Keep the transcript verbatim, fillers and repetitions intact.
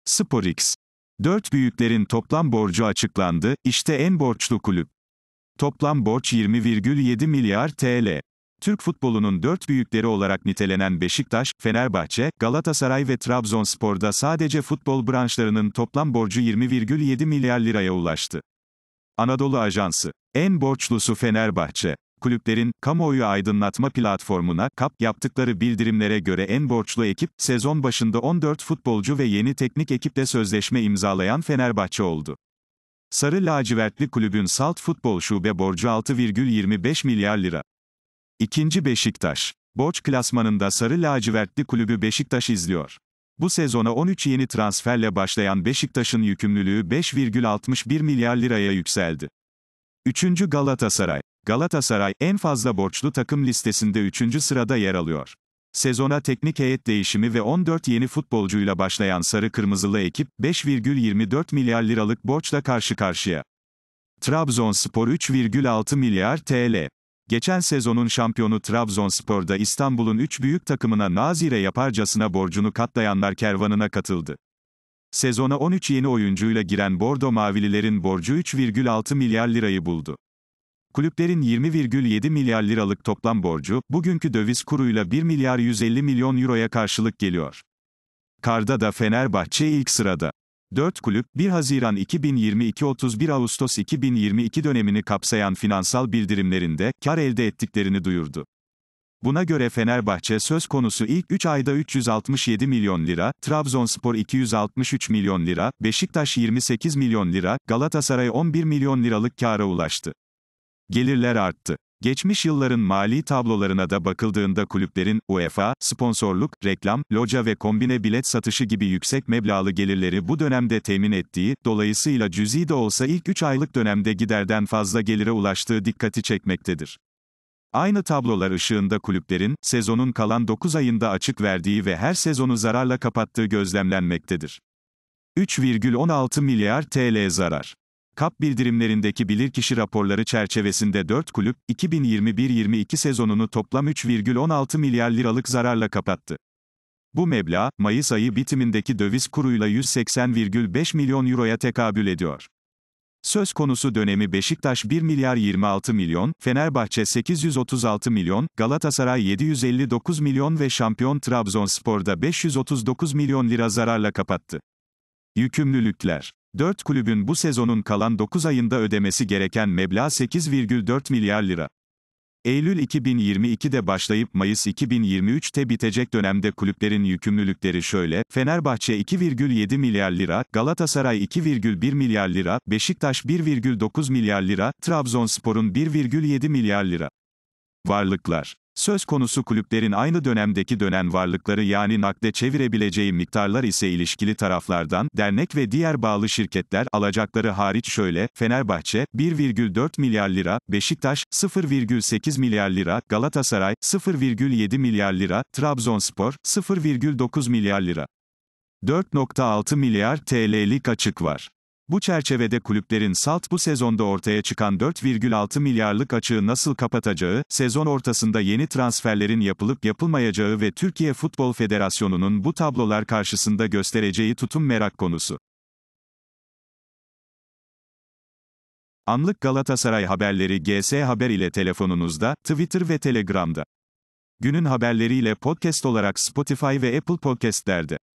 SporX. Dört büyüklerin toplam borcu açıklandı, işte en borçlu kulüp. Toplam borç yirmi virgül yedi milyar T L. Türk futbolunun dört büyükleri olarak nitelenen Beşiktaş, Fenerbahçe, Galatasaray ve Trabzonspor'da sadece futbol branşlarının toplam borcu yirmi virgül yedi milyar liraya ulaştı. Anadolu Ajansı. En borçlusu Fenerbahçe. Kulüplerin, kamuoyu aydınlatma platformuna, K A P, yaptıkları bildirimlere göre en borçlu ekip, sezon başında on dört futbolcu ve yeni teknik ekiple sözleşme imzalayan Fenerbahçe oldu. Sarı lacivertli kulübün Salt Futbol Şube borcu altı virgül yirmi beş milyar lira. İkinci Beşiktaş. Borç klasmanında Sarı lacivertli kulübü Beşiktaş izliyor. Bu sezona on üç yeni transferle başlayan Beşiktaş'ın yükümlülüğü beş virgül altmış bir milyar liraya yükseldi. Üçüncü Galatasaray. Galatasaray, en fazla borçlu takım listesinde üçüncü sırada yer alıyor. Sezona teknik heyet değişimi ve on dört yeni futbolcuyla başlayan Sarı Kırmızılı ekip, beş virgül yirmi dört milyar liralık borçla karşı karşıya. Trabzonspor üç virgül altı milyar T L. Geçen sezonun şampiyonu Trabzonspor'da İstanbul'un üç büyük takımına nazire yaparcasına borcunu katlayanlar kervanına katıldı. Sezona on üç yeni oyuncuyla giren Bordo Mavililerin borcu üç virgül altı milyar lirayı buldu. Kulüplerin yirmi virgül yedi milyar liralık toplam borcu, bugünkü döviz kuruyla bir milyar yüz elli milyon euroya karşılık geliyor. Karda da Fenerbahçe ilk sırada. dört kulüp, bir Haziran iki bin yirmi iki - otuz bir Ağustos iki bin yirmi iki dönemini kapsayan finansal bildirimlerinde, kar elde ettiklerini duyurdu. Buna göre Fenerbahçe söz konusu ilk üç ayda üç yüz altmış yedi milyon lira, Trabzonspor iki yüz altmış üç milyon lira, Beşiktaş yirmi sekiz milyon lira, Galatasaray on bir milyon liralık kâra ulaştı. Gelirler arttı. Geçmiş yılların mali tablolarına da bakıldığında kulüplerin, UEFA, sponsorluk, reklam, loca ve kombine bilet satışı gibi yüksek meblağlı gelirleri bu dönemde temin ettiği, dolayısıyla cüzi de olsa ilk üç aylık dönemde giderden fazla gelire ulaştığı dikkati çekmektedir. Aynı tablolar ışığında kulüplerin, sezonun kalan dokuz ayında açık verdiği ve her sezonu zararla kapattığı gözlemlenmektedir. üç virgül on altı milyar T L zarar. K A P bildirimlerindeki bilirkişi raporları çerçevesinde dört kulüp, iki bin yirmi bir yirmi iki sezonunu toplam üç virgül on altı milyar liralık zararla kapattı. Bu meblağ, Mayıs ayı bitimindeki döviz kuruyla yüz seksen virgül beş milyon euroya tekabül ediyor. Söz konusu dönemi Beşiktaş bir milyar yirmi altı milyon, Fenerbahçe sekiz yüz otuz altı milyon, Galatasaray yedi yüz elli dokuz milyon ve şampiyon Trabzonspor'da beş yüz otuz dokuz milyon lira zararla kapattı. Yükümlülükler. dört kulübün bu sezonun kalan dokuz ayında ödemesi gereken meblağ sekiz virgül dört milyar lira. Eylül iki bin yirmi iki'de başlayıp Mayıs iki bin yirmi üç'te bitecek dönemde kulüplerin yükümlülükleri şöyle: Fenerbahçe iki virgül yedi milyar lira, Galatasaray iki virgül bir milyar lira, Beşiktaş bir virgül dokuz milyar lira, Trabzonspor'un bir virgül yedi milyar lira. Varlıklar. Söz konusu kulüplerin aynı dönemdeki dönen varlıkları yani nakde çevirebileceği miktarlar ise ilişkili taraflardan, dernek ve diğer bağlı şirketler, alacakları hariç şöyle: Fenerbahçe, bir virgül dört milyar lira, Beşiktaş, sıfır virgül sekiz milyar lira, Galatasaray, sıfır virgül yedi milyar lira, Trabzonspor, sıfır virgül dokuz milyar lira. dört virgül altı milyar T L'lik açık var. Bu çerçevede kulüplerin Salt bu sezonda ortaya çıkan dört virgül altı milyarlık açığı nasıl kapatacağı, sezon ortasında yeni transferlerin yapılıp yapılmayacağı ve Türkiye Futbol Federasyonu'nun bu tablolar karşısında göstereceği tutum merak konusu. Anlık Galatasaray haberleri G S Haber ile telefonunuzda, Twitter ve Telegram'da. Günün haberleriyle podcast olarak Spotify ve Apple Podcast'lerde.